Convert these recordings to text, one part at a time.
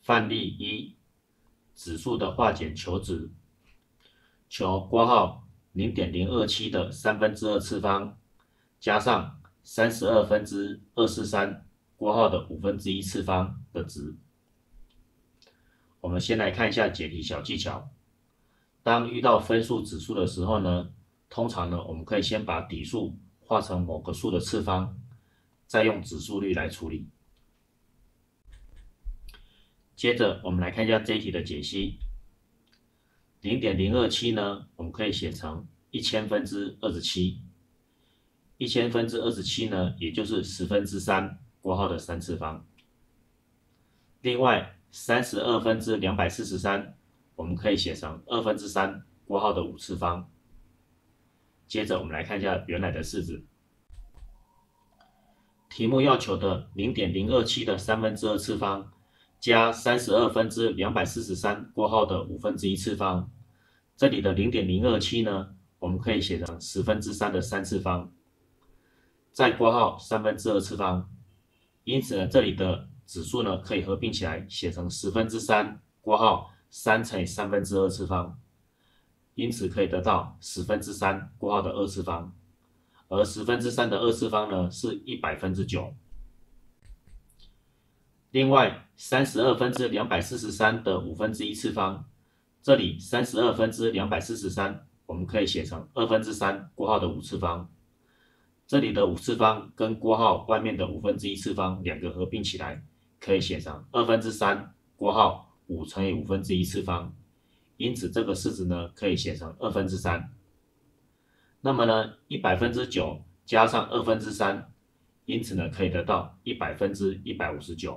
范例一，指数的化简求值，求括号0.027的2/3次方加上32/243括号的1/5次方的值。我们先来看一下解题小技巧。当遇到分数指数的时候呢，通常呢我们可以先把底数化成某个数的次方，再用指数率来处理。接着我们来看一下这一题的解析。0.027呢，我们可以写成1000分之27。1000分之27呢，也就是3/10括号的3次方。另外32/243，我们可以写成2/3括号的5次方。接着我们来看一下原来的式子。题目要求的0.027的2/3次方加32/243括号的1/5次方，这里的0.027呢，我们可以写成10/3的3次方，再括号2/3次方，因此呢，这里的指数呢可以合并起来写成10/3括号3乘以2/3次方，因此可以得到10/3括号的2次方，而10/3的2次方呢是100/9。另外32/243的1/5次方，这里32/243我们可以写成2/3括号的5次方，这里的5次方跟括号外面的1/5次方两个合并起来，可以写成2/3括号5乘以1/5次方，因此这个式子呢可以写成2/3。那么呢100/9加上2/3，因此呢可以得到100/159。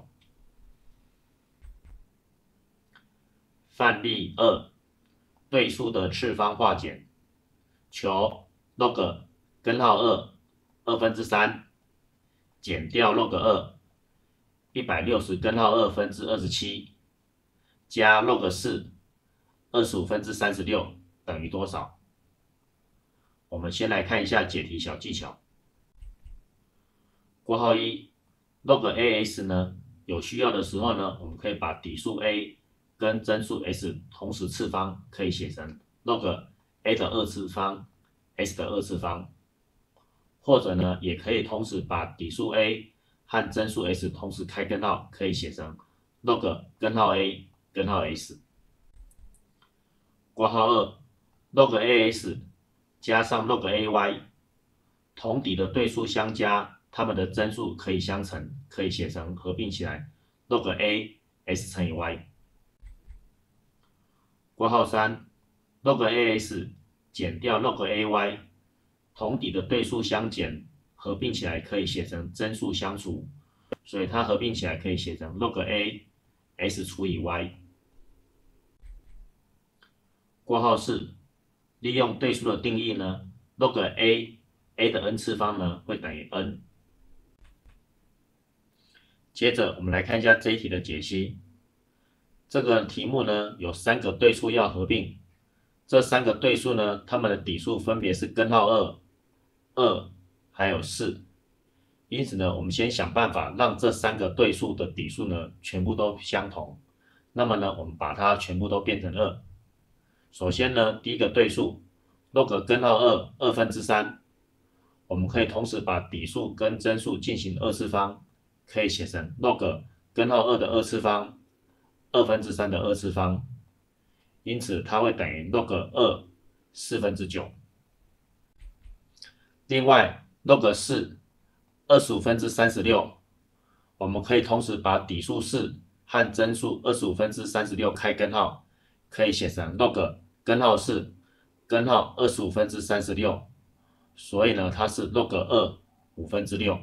范例2，对数的次方化简，求 log 根号2 2/3减掉 log 2 160根号2分之27加 log 4 25/36等于多少？我们先来看一下解题小技巧。括号一 log as 呢，有需要的时候呢，我们可以把底数 a 跟真数 s 同时次方，可以写成 log a 的2次方 s 的2次方，或者呢，也可以同时把底数 a 和真数 s 同时开根号，可以写成 log 根号 a 根号 s。括号2 log as 加上 log ay， 同底的对数相加，它们的真数可以相乘，可以写成合并起来 log a s 乘以 y。括号3 log as 减掉 log ay， 同底的对数相减，合并起来可以写成真数相除，所以它合并起来可以写成 log a s 除以 y。括号4利用对数的定义呢 ，log a 的 n 次方呢会等于 n。接着我们来看一下这一题的解析。这个题目呢有3个对数要合并，这3个对数呢，它们的底数分别是根号2、2还有4。因此呢，我们先想办法让这3个对数的底数呢全部都相同。那么呢，我们把它全部都变成2。首先呢，第一个对数 log 根号2 2/3，我们可以同时把底数跟真数进行2次方，可以写成 log 根号2的2次方2/3的2次方，因此它会等于 log 2 4/9。另外 log 4 25/36，我们可以同时把底数4和真数25/36开根号，可以写成 log 根号4根号25/36，所以呢它是 log 2 5/6。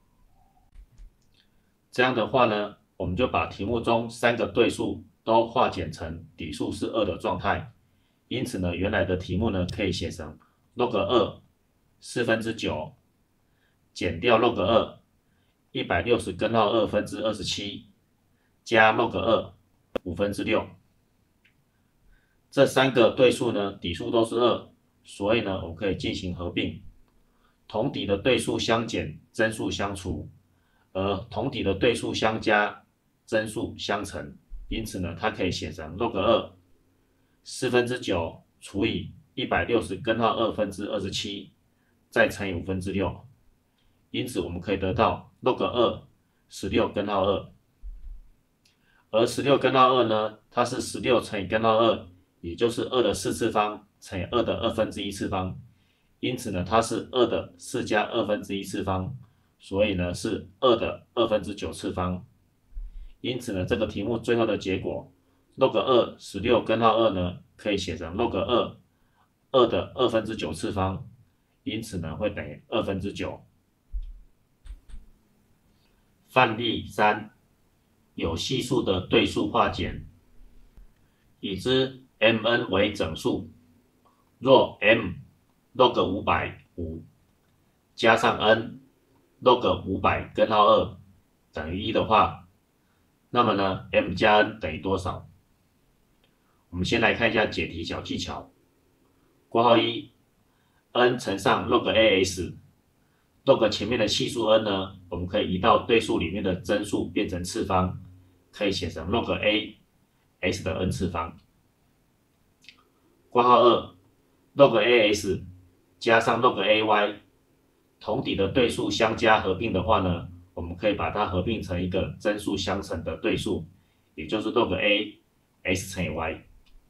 这样的话呢，我们就把题目中3个对数都化简成底数是2的状态，因此呢，原来的题目呢可以写成 log 2 4/9减掉 log 2 160根号2分之27加 log 2 5/6。这3个对数呢底数都是2，所以呢我们可以进行合并，同底的对数相减，真数相除。而同底的对数相加，真数相乘， 因此呢，它可以写成 log2 9/4除以160根号2分之27，再乘以6/5，因此我们可以得到 log2 16根号2，而16根号2呢，它是16乘以根号2，也就是2的4次方乘以2的1/2次方，因此呢，它是2的4加1/2次方，所以呢是2的9/2次方。因此呢，这个题目最后的结果 log2 16根号2呢，可以写成 log2 2的9/2次方，因此呢会等于9/2。范例3，有系数的对数化简，已知 mn 为整数，若 m log 500 加上 n log 500根号2等于1的话，那么呢 m 加 n 等于多少？我们先来看一下解题小技巧。括号1 n 乘上 log as，log 前面的系数 n 呢，我们可以移到对数里面的真数变成次方，可以写成 log a s 的 n 次方。括号2 log as 加上 log ay， 同底的对数相加合并的话呢，我们可以把它合并成一个真数相乘的对数，也就是 log a s 乘以 y。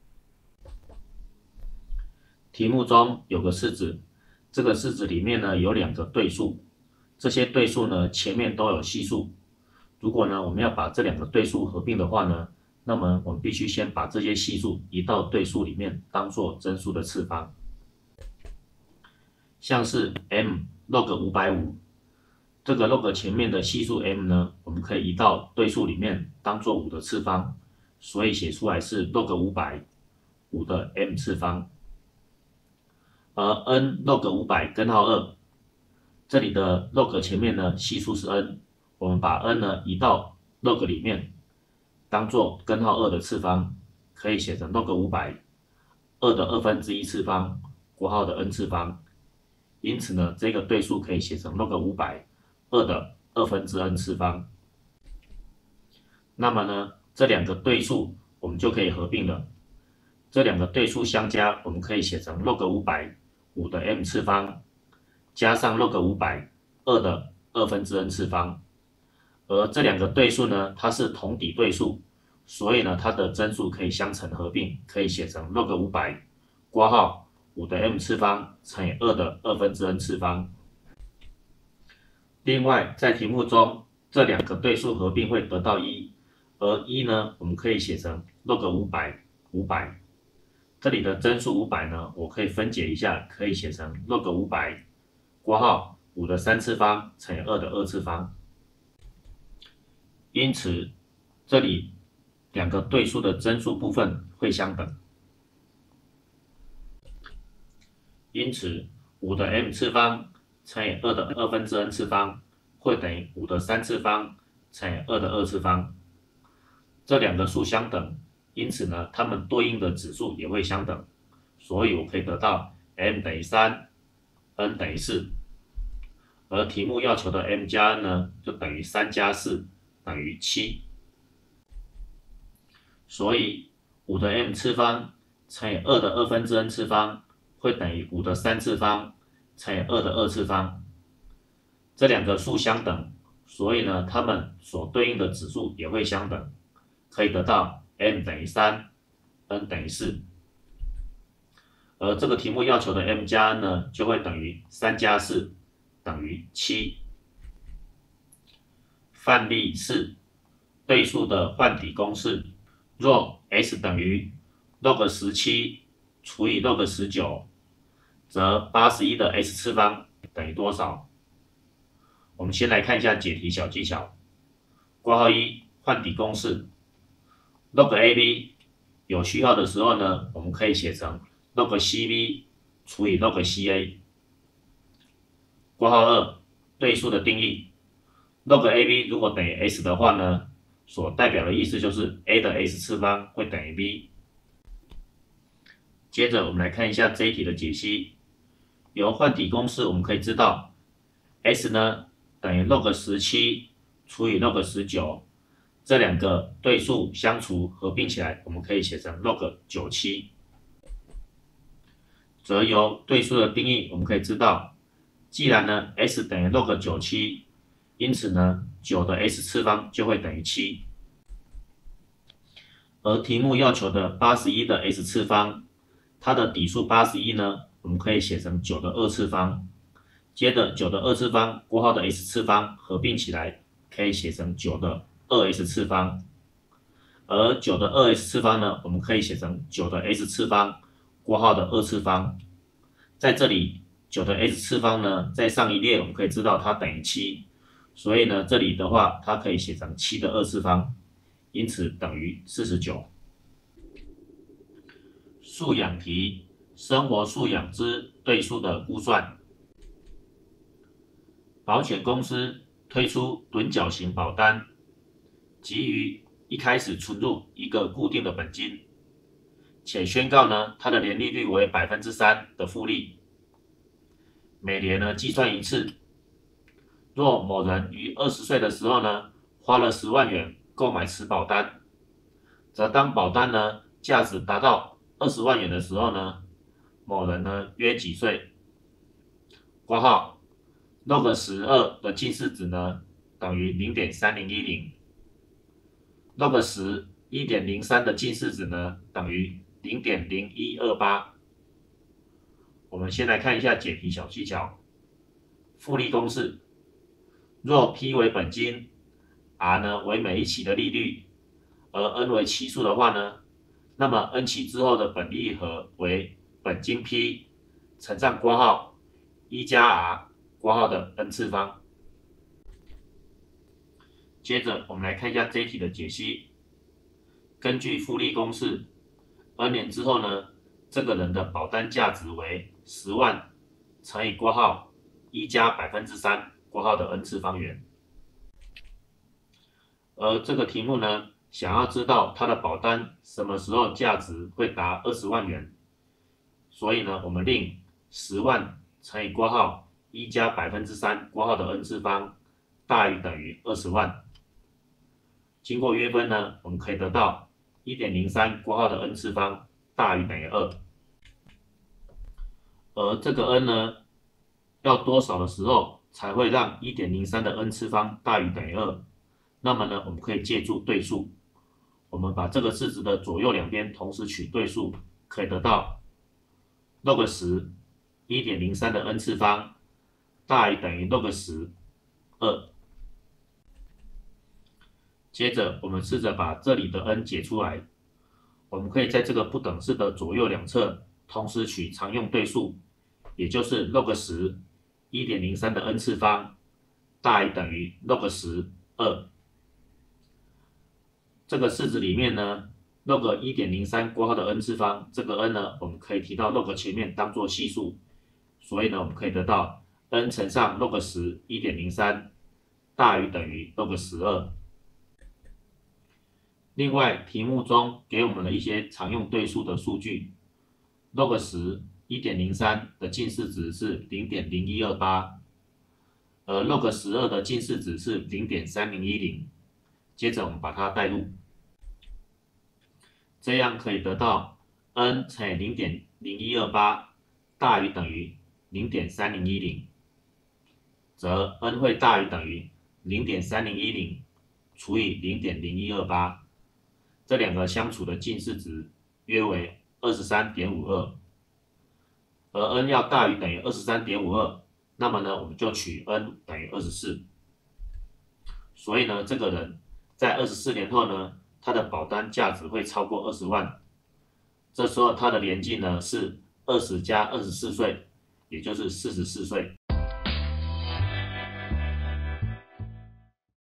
题目中有个式子，这个式子里面呢有2个对数，这些对数呢前面都有系数。如果呢我们要把这2个对数合并的话呢，那么我们必须先把这些系数移到对数里面，当作真数的次方。像是 m log 550，这个 log 前面的系数 m 呢，我们可以移到对数里面当作5的次方，所以写出来是 log 500 5的 m 次方。而 n log 500根号2，这里的 log 前面呢系数是 n， 我们把 n 呢移到 log 里面，当作根号2的次方，可以写成 log 500 2的1/2次方括号的 n 次方。因此呢，这个对数可以写成 log 500 2的2/n 次方。那么呢，这2个对数我们就可以合并了。这2个对数相加，我们可以写成 log 500 5的 m 次方加上 log 500 2的2/n 次方。而这2个对数呢，它是同底对数，所以呢，它的真数可以相乘合并，可以写成 log 500括号5的 m 次方乘以2的2/n 次方。另外，在题目中，这2个对数合并会得到1，而1呢，我们可以写成 log 500。这里的真数500呢，我可以分解一下，可以写成 log 500括号5的3次方乘以2的2次方。因此，这里2个对数的真数部分会相等。因此，5的 m 次方乘以2的2/n 次方会等于5的3次方乘以2的2次方。这2个数相等，因此呢，它们对应的指数也会相等，所以我可以得到 m 等于3 n 等于4。而题目要求的 m 加 n 呢，就等于3加4等于7。所以5的 m 次方乘以2的2/n 次方会等于5的3次方乘以2的2次方。这2个数相等，所以呢，它们所对应的指数也会相等，可以得到 m 等于3 n 等于4。而这个题目要求的 m 加 n 呢，就会等于3加4等于7。范例4，对数的换底公式，若 s 等于 log 17除以 log 19，则81的 s 次方等于多少？我们先来看一下解题小技巧。括号1换底公式 ，log AB 有序号的时候呢，我们可以写成 log CB 除以 log CA。括号2对数的定义 ，log AB 如果等于 s 的话呢，所代表的意思就是 a 的 s 次方会等于 b。接着我们来看一下这一题的解析。由换底公式我们可以知道 ，s 呢等于 log 17除以 log 19， 这两个对数相除合并起来，我们可以写成 log97。则由对数的定义，我们可以知道，既然呢 s 等于 log97，因此呢9的 s 次方就会等于7。而题目要求的81的 s 次方，它的底数81呢，我们可以写成9的2次方。接着9的2次方括号的 s 次方合并起来，可以写成9的 2s 次方。而9的 2s 次方呢，我们可以写成9的 s 次方括号的2次方。在这里9的 s 次方呢，在上一列我们可以知道它等于7，所以呢这里的话它可以写成7的2次方，因此等于49。素养题：生活素养之对数的估算。保险公司推出趸缴型保单，基于一开始存入一个固定的本金，且宣告呢它的年利率为 3% 的复利，每年呢计算一次。若某人于20岁的时候呢花了10万元购买此保单，则当保单呢价值达到20万元的时候呢，某人呢约几岁？括号 log12 的近似值呢等于 0.3010， log10 1.03 的近似值呢等于 0.0128。 我们先来看一下解题小技巧。复利公式：若 P 为本金， R 呢为每一期的利率，而 N 为期数的话呢，那么 N 期之后的本利和为本金 P 乘上括号1加 R 括号的 N 次方。接着我们来看一下这一题的解析。根据复利公式 ，N 年之后呢，这个人的保单价值为10万乘以括号1加 3% 括号的 N 次方元。而这个题目呢，想要知道他的保单什么时候价值会达20万元，所以呢，我们令10万乘以括号1加 3% 括号的 N 次方大于等于20万。经过约分呢，我们可以得到 1.03 括号的 N 次方大于等于2。而这个 N 呢，要多少的时候才会让 1.03 的 N 次方大于等于2？那么呢，我们可以借助对数，我们把这个式子的左右两边同时取对数，可以得到 log10 1.03 的 N 次方大于等于 log10 2。接着我们试着把这里的 N 解出来，我们可以在这个不等式的左右两侧同时取常用对数，也就是 log10 1.03 的 N 次方大于等于 log10 2。这个式子里面呢 ，log 1.03 括号的 N 次方，这个 N 呢，我们可以提到 log 前面当做系数，所以呢，我们可以得到 N 乘上 log10 1.03大于等于 log10 2。另外，题目中给我们了一些常用对数的数据 ，log10 1.03的近似值是 0.0128， 而 log12 的近似值是 0.3010。接着我们把它代入，这样可以得到 n 乘以 0.0128大于等于 0.3010， 则 n 会大于等于 0.3010除以 0.0128， 这两个相除的近似值约为 23.52， 而 n 要大于等于 23.52， 那么呢我们就取 n 等于24。所以呢这个人在24年后呢，他的保单价值会超过20万，这时候他的年纪呢是20加24岁，也就是44岁。